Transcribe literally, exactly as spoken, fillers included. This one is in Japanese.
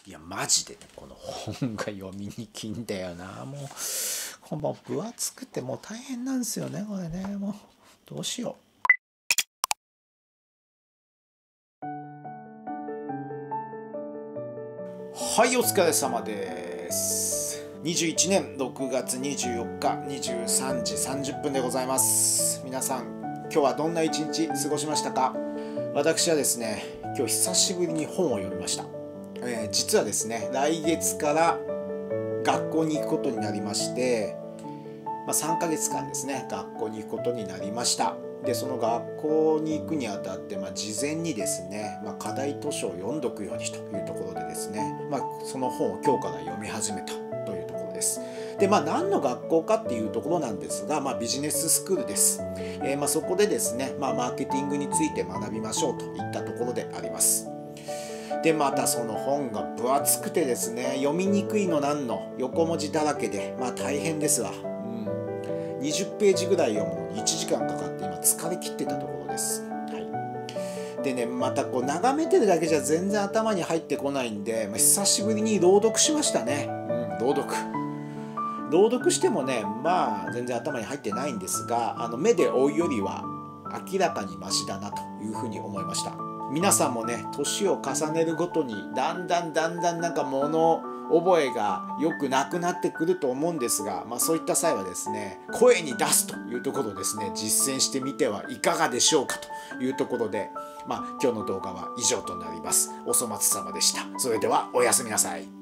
いやマジでね、この本が読みにくいんだよな。もうこの分厚くてもう大変なんですよねこれね。もうどうしよう。はい、お疲れ様です。にじゅういちねんろくがつにじゅうよっかにじゅうさんじさんじゅっぷんでございます。皆さん今日はどんな一日過ごしましたか？私はですね、今日久しぶりに本を読みました。えー、実はですね、来月から学校に行くことになりまして、まあ、さんかげつかんですね、学校に行くことになりました。でその学校に行くにあたって、まあ、事前にですね、まあ、課題図書を読んどくようにというところでですね、まあ、その本を今日から読み始めたというところです。でまあ何の学校かっていうところなんですが、まあ、ビジネススクールです。えー、まあそこでですね、まあ、マーケティングについて学びましょうといったところであります。でまたその本が分厚くてですね、読みにくいのなんの横文字だらけで、まあ大変ですわ。うん、にじゅっページぐらい読むのにいちじかんかかって今疲れ切ってたところです。はい、でね、またこう眺めてるだけじゃ全然頭に入ってこないんで、まあ、久しぶりに朗読しましたね。うん、朗読朗読してもね、まあ全然頭に入ってないんですが、あの目で追うよりは明らかにマシだなというふうに思いました。皆さんもね、年を重ねるごとにだんだんだんだんなんか物覚えが良くなくなってくると思うんですが、まあ、そういった際はですね、声に出すというところをですね、実践してみてはいかがでしょうかというところで、まあ、今日の動画は以上となります。お粗末様でした。それではおやすみなさい。